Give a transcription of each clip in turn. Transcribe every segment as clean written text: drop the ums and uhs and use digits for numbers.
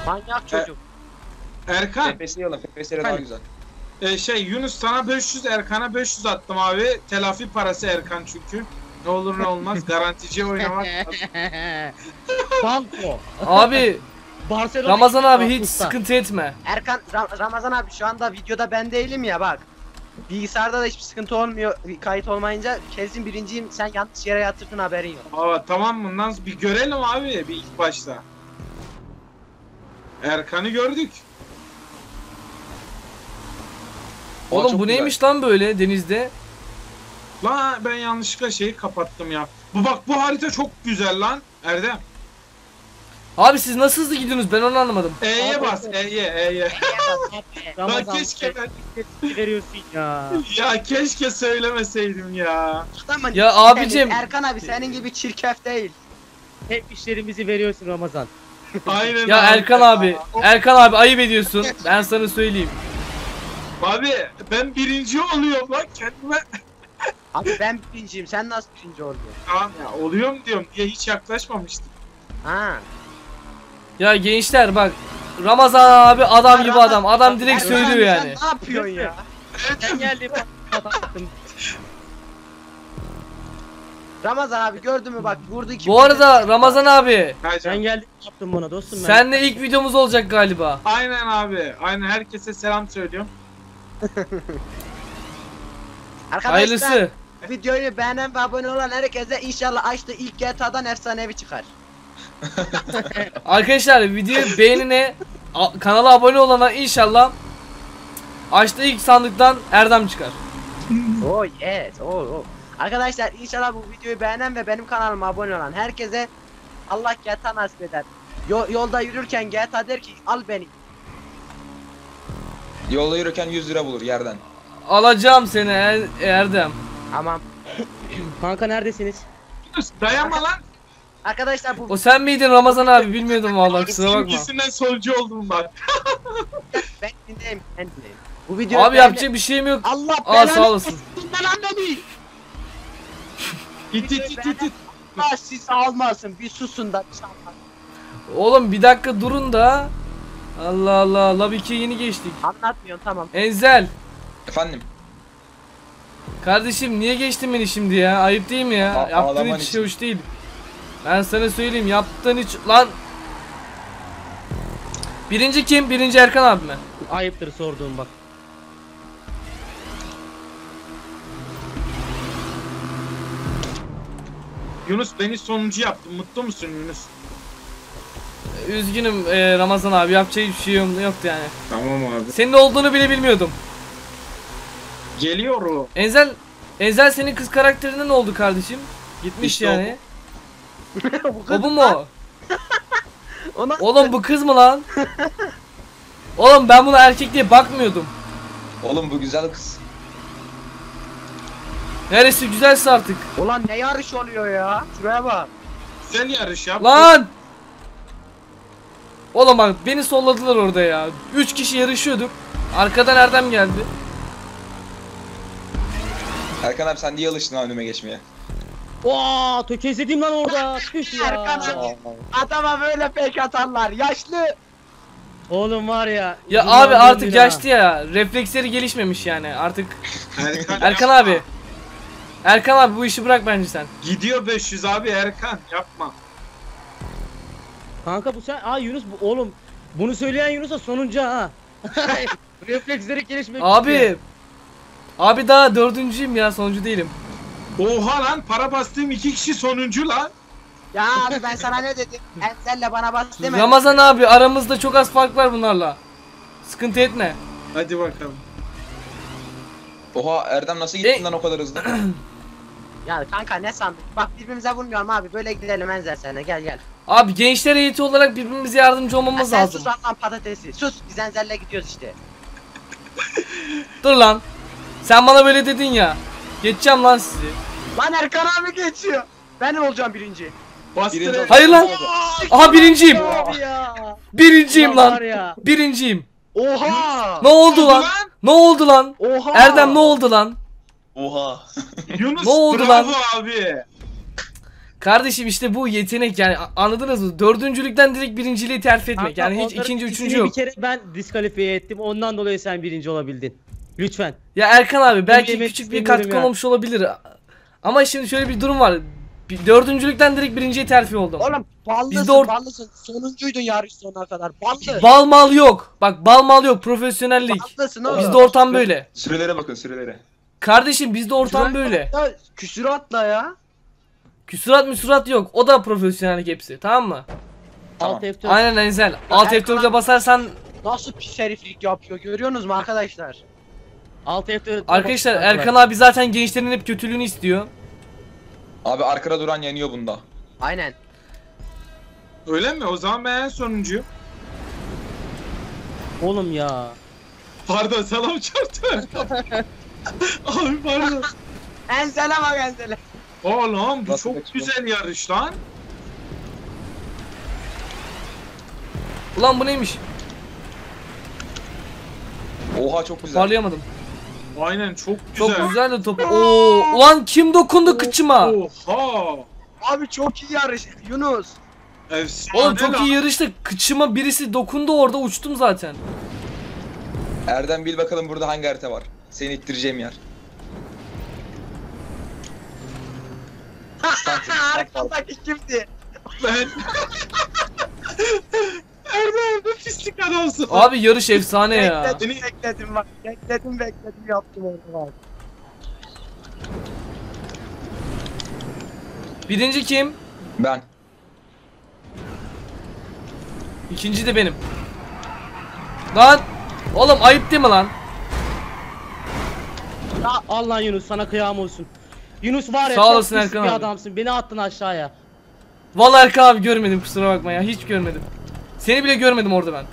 Manyak çocuk. Erkan. Nefesiyle daha güzel. Yunus sana 500, Erkan'a 500 attım abi. Telafi parası Erkan çünkü. Ne olur ne olmaz garanticiye oynamak. Banko. Abi Barcelona Ramazan abi hiç usta. sıkıntı etme. Erkan, Ramazan abi şu anda videoda ben değilim ya bak. Bilgisayarda da hiçbir sıkıntı olmuyor kayıt olmayınca. Kesin birinciyim, sen yanlış yere yatırdın, haberin yok. Aa tamam, bundan bir görelim abi bir ilk başta. Erkan'ı gördük. Oğlum bu neymiş lan böyle denizde? La ben yanlışlıkla şeyi kapattım ya. Bu harita çok güzel lan Erdem. Abi siz nasıl hızlı gidiyorsunuz, ben onu anlamadım. E'ye bas, E'ye. Ramazan Lan keşke veriyorsun ya. Ya keşke söylemeseydim ya. Adamın Ya abicim. Erkan abi senin gibi çirkef değil. Hep işlerimizi veriyorsun Ramazan. Aynen Ya abi. Erkan abi, Erkan abi ayıp ediyorsun. Ben sana söyleyeyim. Abi ben birinci oluyorum lan kendime. Abi ben birinciyim, sen nasıl birinci oldun? Tamam ya, oluyorum diyorum diye hiç yaklaşmamıştım. Ha. Ya gençler bak, Ramazan abi adam gibi adam. Adam direkt Erkan abi, söylüyor sen yani. ne yapıyorsun ya? Ben geldim. Attım. Ramazan abi gördün mü bak, vurdu iki. Bu arada Ramazan abi, Ben geldim yaptım buna dostum ben. senle ilk videomuz olacak galiba. Aynen abi. Aynen, herkese selam söylüyorum. Arkadaşlar, Hayırlısı. videoyu beğenen ve abone olan herkese inşallah açtığı ilk GTA'dan efsanevi çıkar. Arkadaşlar videoyu beğenine, kanala abone olana inşallah açtığı ilk sandıktan Erdem çıkar. Oh yes. Oh. Arkadaşlar inşallah bu videoyu beğenen ve benim kanalıma abone olan herkese Allah GTA nasip eder. Yolda yürürken GTA der ki al beni. Yolda yürürken 100 lira bulur yerden. Alacağım seni Erdem. Tamam. Kanka neredesiniz? Yunus dayanma lan. Arkadaşlar bu O sen miydin Ramazan abi, bilmiyordum vallahi, kusura bakma. İkisinden solcu oldum bak. ben dinleyeyim. Bu video Abi yapacak bir şeyim yok. Allah Aa sağ olasın. Lan değil. İt. Allah sizi almasın, bir susun da bir şey anlatın. Oğlum bir dakika durun da. Allah Allah, Lab 2'ye yeni geçtik. Anlatmıyorsun, tamam. Enzel. Efendim? Kardeşim niye geçtin beni şimdi ya? Ayıp değil mi ya? Yaptığın Ağlaman hiç için. hoş değil. Ben sana söyleyeyim, yaptığın hiç... Lan! Birinci kim? Birinci Erkan abi mi? Ayıptır sorduğum bak. Yunus beni sonuncu yaptın. Mutlu musun Yunus? Üzgünüm Ramazan abi, yapacak hiçbir şey yoktu yani. Tamam abi. Senin olduğunu bile bilmiyordum. Geliyor o. Enzel senin kız karakterine ne oldu kardeşim? Gitmiş İşte yani. Bu O bu mu? Ona Oğlum bu kız mı lan? Oğlum ben buna erkek diye bakmıyordum. Oğlum bu güzel kız. Neresi güzelse artık. ulan ne yarış oluyor ya? Şuraya bak. Güzel yarış yap. Lan! Oğlum bak beni solladılar orada ya. 3 kişi yarışıyorduk. Arkadan Erdem geldi. Erkan abi sen niye alıştın lan önüme geçmeye? Oo, tökezledim lan orada. Tüh ya. Erkan abi. Adama böyle fake atarlar. Yaşlı. Oğlum var ya. Ya yıllar abi artık döndü ha. yaşlı ya. Refleksleri gelişmemiş yani artık. Erkan yapma. abi. Erkan abi bu işi bırak bence sen. Gidiyor 500 abi Erkan, yapma. Kanka bu sen. Aa Yunus bu oğlum. Bunu söyleyen Yunus da sonuncu ha. Refleksleri gelişmek Abi. Abi daha dördüncüyüm ya, sonuncu değilim. Oha lan, para bastığım 2 kişi sonuncu lan. Ya abi ben sana ne dedim? Ensel'le bana bas deme. Ramazan abi aramızda çok az fark var bunlarla. Sıkıntı etme. Hadi bakalım. Oha Erdem nasıl gittin lan o kadar hızlı? Ya kanka ne sandın? Bak birbirimize vurmuyorum abi. Böyle gidelim Enzel sana. Gel. Abi gençler heyeti olarak birbirimize yardımcı olmamız Sen lazım. sus Allah'ın patatesi. Sus. Biz Enzel'le gidiyoruz işte. Dur lan. Sen bana böyle dedin ya. Geçeceğim lan sizi. Lan Erkan abi geçiyor. Ben olacağım birinci. Bastır. Birinci Hayır lan. Aha birinciyim. Abi ya. Birinciyim Ulan lan. var ya. Birinciyim. Oha. Ne oldu lan? Lan. Ne oldu lan? Oha. Erdem ne oldu lan? Oha. Yunus Ne oldu bravo lan? abi. Kardeşim işte bu yetenek yani anladınız mı? Dördüncülükten direkt birinciliği terfi etmek. Kanka, Yani hiç onların ikinci, ikisini üçüncü yok. Bir kere ben diskalifiye ettim. Ondan dolayı sen birinci olabildin. Lütfen. Ya Erkan abi belki yemek küçük bir istemiyorum katkı ya. olmuş olabilir. Ama şimdi şöyle bir durum var. Dördüncülükten direkt birinciye terfi oldum. Oğlum ballısın Biz de ballısın. Sonuncuydun yarış sonuna kadar. Ballı. Bal mal yok. Bak bal mal yok. Profesyonellik. Ballısın oğlum. Bizde ortam böyle. Sürelere bakın sürelere. Kardeşim bizde ortam Şuraya böyle. bak ya, küsuratla ya. Küsurat müsurat yok. O da profesyonellik hepsi. Tamam mı? Tamam. Alt F4. Aynen Enzel. Alt Erkan F4'e abi- basarsan Nasıl pis heriflik yapıyor görüyorsunuz mu arkadaşlar? Alt F4. arkadaşlar Erkan abi zaten gençlerin hep kötülüğünü istiyor. Abi arkada duran yeniyor bunda. Aynen. Öyle mi? O zaman ben en sonuncuyum. Oğlum ya. Pardon sana mı çarptı? Abi pardon. Enzele bak enzele. Oğlum bu Nasıl çok kaçıyor? güzel yarış lan. Ulan bu neymiş? Oha çok güzel. Parlayamadım. Aynen çok güzel. Çok güzel de top. Oo, ulan kim dokundu kıçıma? Oha. Abi çok iyi yarış Yunus. Efsane Oğlum çok lan. iyi yarıştı. Kıçıma birisi dokundu orada uçtum zaten. Erdem bil bakalım burada hangi harita var. Seni ittireceğim yer. Arkadaki kimdi? Ben... Erdem bu pislik adamsın. Abi yarış efsane ya. Bekledim bak. Bekledim yaptım orada bak. Birinci kim? Ben. İkinci de benim. Lan oğlum ayıp değil mi lan? Al lan Yunus, sana kıyam olsun. Yunus var ya, Sağ çok olasın pis Erkan bir abi. adamsın. Beni attın aşağıya. Vallahi Erkan abi görmedim kusura bakma ya hiç görmedim. Seni bile görmedim orada ben.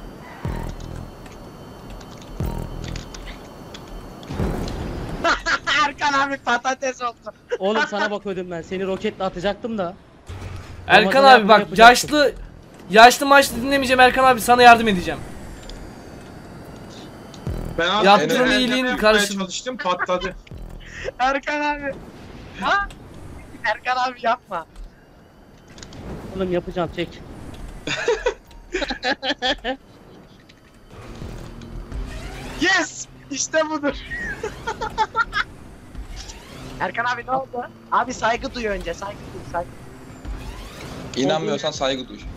Erkan abi patates oldu. Oğlum sana bakıyordum ben. Seni roketle atacaktım da. Erkan Ramazan abi bak yapma yapacaktım. yaşlı maçlı dinlemeyeceğim Erkan abi sana yardım edeceğim. Ben az Yaptığın önce Erdem'e iyiliğin yapmaya karşılığı- çalıştım patladı. Erkan abi. Ha? Erkan abi yapma. Oğlum yapacağım, çek. Yes! İşte budur. Erkan abi ne oldu? Abi saygı duy önce, saygı duy, saygı. İnanmıyorsan saygı duy.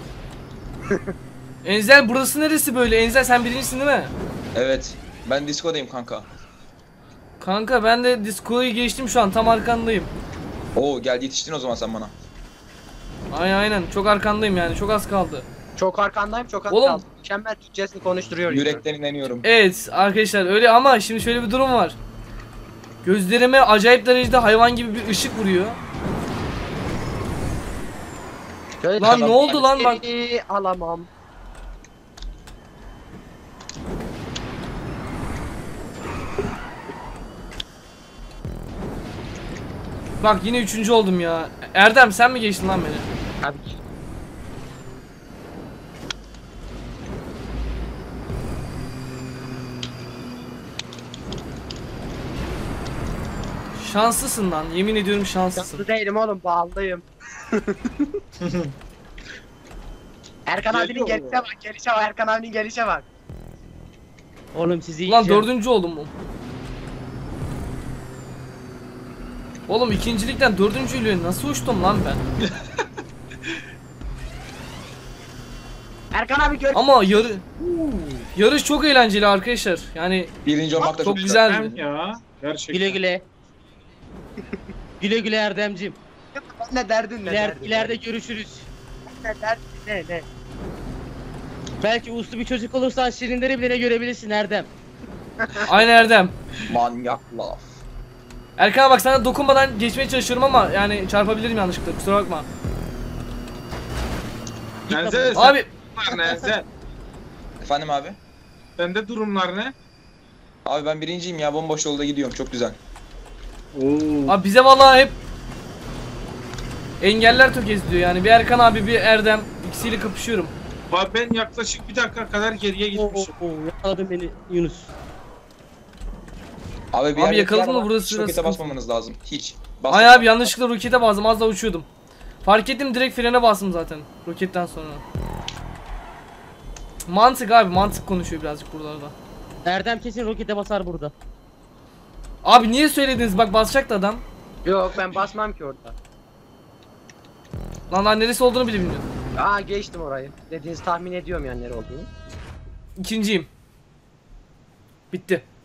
Enzel burası neresi böyle? Enzel sen birincisin değil mi? Evet. Ben diskodayım kanka. Kanka ben de diskoyu geçtim şu an tam arkandayım. Oo gel yetiştin o zaman sen bana. Aynen çok arkandayım yani çok az kaldı. Çok arkandayım, çok az Oğlum. kaldı. Mükemmel Türkçesini konuşturuyor. Yürekten inanıyorum. Evet arkadaşlar öyle ama şimdi şöyle bir durum var. Gözlerime acayip derecede hayvan gibi bir ışık vuruyor. Şöyle Lan ne oldu lan bak. Alamam. Bak yine üçüncü oldum ya. Erdem sen mi geçtin lan beni? Abi. Şanslısın lan yemin ediyorum şanslısın. Şanslı değilim oğlum, bağlıyım. Erkan abinin Geliyor gelişe bu. bak, gelişe bak, Erkan abinin gelişe bak. Oğlum sizi Lan yiyeceğim. dördüncü oldum mu? Oğlum ikincilikten dördüncülüğe nasıl uçtum lan ben? Erkan abi gör. Ama yarış çok eğlenceli arkadaşlar. Yani Birinci olmak da çok çok güzel. Erdem ya. Gerçekten. Güle güle. Güle güle Erdemcim. Ne derdin ne derdin? İleride görüşürüz. Ne derdin ne? Belki uslu bir çocuk olursan şirinleri bile görebilirsin Erdem. Aynı Erdem. Manyak laf. Erkan bak sana dokunmadan geçmeye çalışıyorum ama yani çarpabilirim yanlışlıkla kusura bakma. Enzel Abi durumlar ne Enzel? Efendim abi? Sende durumlar ne? Abi ben birinciyim ya, bomboş yolda gidiyorum, çok güzel. Oo. Abi bize vallahi hep engeller tökezliyor yani bir Erkan abi bir Erdem ikisiyle kapışıyorum. Bak ben yaklaşık bir dakika kadar geriye gitmişim. Yakaladın beni Yunus. Abi bir Abi yerde yakaladın yer mı? var, Burası hiç rokete sıkıntı. basmamanız lazım. Hiç. Ay abi yanlışlıkla rokete bazdım az da uçuyordum. Fark ettim, direkt frene bastım zaten roketten sonra. Mantık abi, mantık konuşuyor birazcık buralarda. Erdem kesin rokete basar burada. Abi niye söylediniz, bak basacaktı adam. Yok ben basmam ki orada. Lan neresi olduğunu bile bilmiyorum. Aa geçtim orayı. Dediğinizi tahmin ediyorum yani nere olduğunu. İkinciyim. Bitti.